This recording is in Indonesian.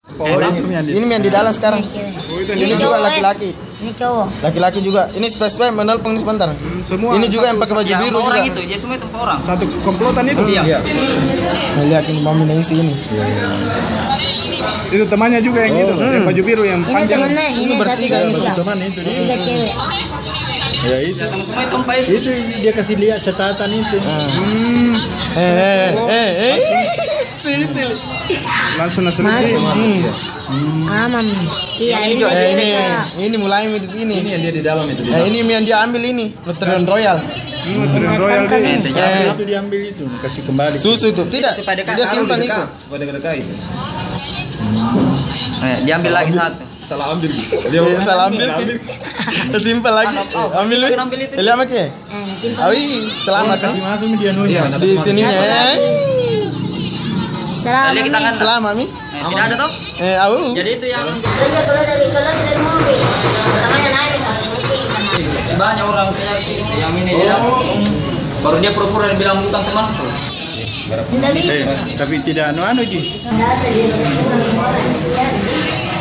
Ini yang di dalam sekarang. Ini juga laki-laki. Ini cowok. Laki-laki juga. Ini spesial menelpon ini sebentar. Semua. Ini juga yang pakai baju biru juga. Itu, ya semua itu orang. Satu komplotan itu. Iya. Lihat ini mami isi ini. Itu temannya juga yang itu, yang baju biru yang Ini panjang. temennya, ini bertiga satu ini. Teman itu dia. tiga cewek. Ya itu. Semua itu empat itu. Itu dia kasih lihat catatan itu. Langsung nasi Aman. Iya, ini juga, Ini mulai di sini. Ini yang dia di dalam itu. Ini yang dia ambil ini, Nutrition Royal. Nutrition Royal itu. Itu diambil itu, kasih kembali. Susu itu tidak. Supaya dekat. Dia simpan itu. Pada dekat. Diambil lagi satu. Salah ambil. Dia salah ambil. Simpan lagi. Ambil lu. Lihat make. Awi, selamat Kasih masuk dia nunya. di sini ya. Selamat. Kita kan Selamat mi. tidak ada toh? Au. Jadi itu yang Keluar dari mobil. Namanya naik. banyak orang yang ini dia. Baru dia pura-pura bilang bukan teman. Tidak bisa. Tapi tidak anu Ji.